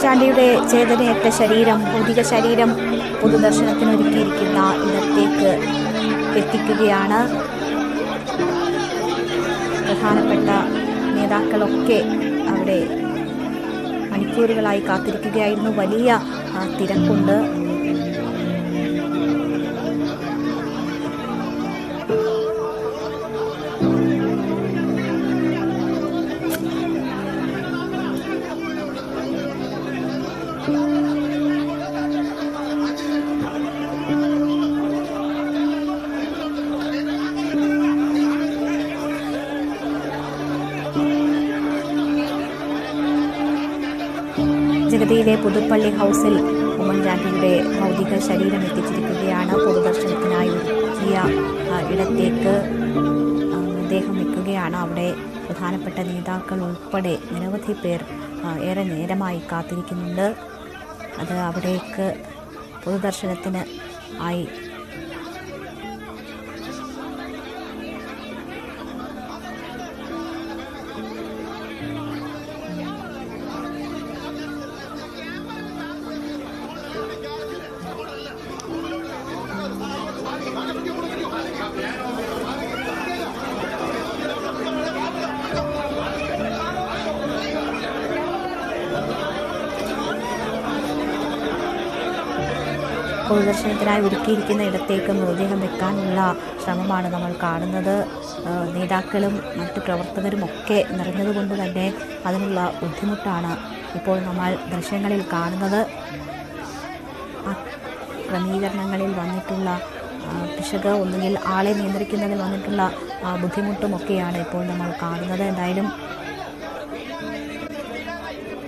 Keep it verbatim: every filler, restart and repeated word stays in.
ഉമ്മൻചാണ്ടിയുടെ ചേതനയേറ്റ ശരീരം, ഭൗതിക ശരീരം പൊതുദർശനത്തിനൊരുക്കിയിരിക്കുന്ന ഇടത്തേക്ക് എത്തിക്കുകയാണ്. പ്രധാനപ്പെട്ട നേതാക്കളൊക്കെ അവിടെ മണിക്കൂറുകളായി കാത്തിരിക്കുകയായിരുന്നു. വലിയ തിരക്കുണ്ട്. ജഗതിയിലെ പുതുപ്പള്ളി ഹൗസിൽ ഉമ്മൻചാണ്ടിയുടെ ഭൗതിക ശരീരം എത്തിച്ചിരിക്കുകയാണ്. പൊതുദർശനത്തിനായി ഒരുക്കിയ ഇടത്തേക്ക് അദ്ദേഹം എത്തുകയാണ്. അവിടെ പ്രധാനപ്പെട്ട നേതാക്കൾ ഉൾപ്പെടെ നിരവധി പേർ ഏറെ നേരമായി കാത്തിരിക്കുന്നുണ്ട്. അത് അവിടേക്ക് പൊതുദർശനത്തിന് ആയി പൊതുദർശനത്തിനായി ഒരുക്കിയിരിക്കുന്ന ഇടത്തേക്ക് മൃതദേഹം വെക്കാനുള്ള ശ്രമമാണ് നമ്മൾ കാണുന്നത്. നേതാക്കളും മറ്റു പ്രവർത്തകരും ഒക്കെ നിറഞ്ഞതുകൊണ്ട് തന്നെ അതിനുള്ള ബുദ്ധിമുട്ടാണ് ഇപ്പോൾ നമ്മൾ ദൃശ്യങ്ങളിൽ കാണുന്നത്. ക്രമീകരണങ്ങളിൽ വന്നിട്ടുള്ള പിശക്, ഒന്നുകിൽ ആളെ നിയന്ത്രിക്കുന്നതിൽ വന്നിട്ടുള്ള ബുദ്ധിമുട്ടുമൊക്കെയാണ് ഇപ്പോൾ നമ്മൾ കാണുന്നത്. എന്തായാലും